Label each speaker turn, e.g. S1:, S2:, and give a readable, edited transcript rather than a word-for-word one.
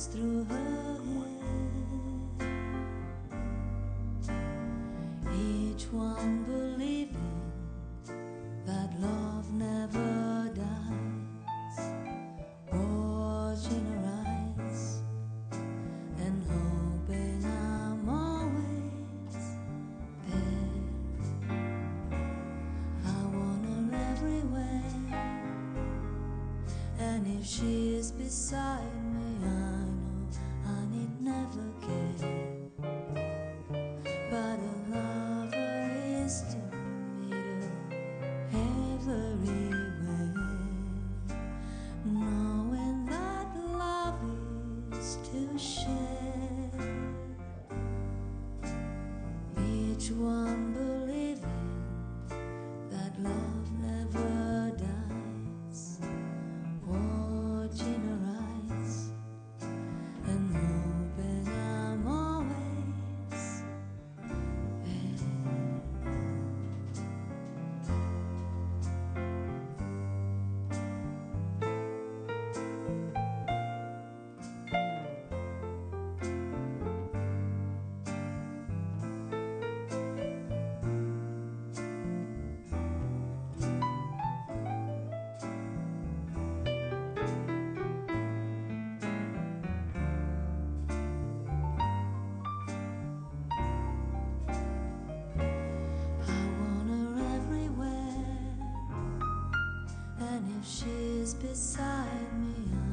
S1: pass through her head. Each one believing that love never dies, watching her eyes and hoping I'm always there. I want her everywhere, and if she is beside me, I know I need never care. But a lover is to meet her everywhere, knowing that love is to share. Each one believing that love never dies, watching her eyes and hoping I'm always there. I want her everywhere, and if she's beside me,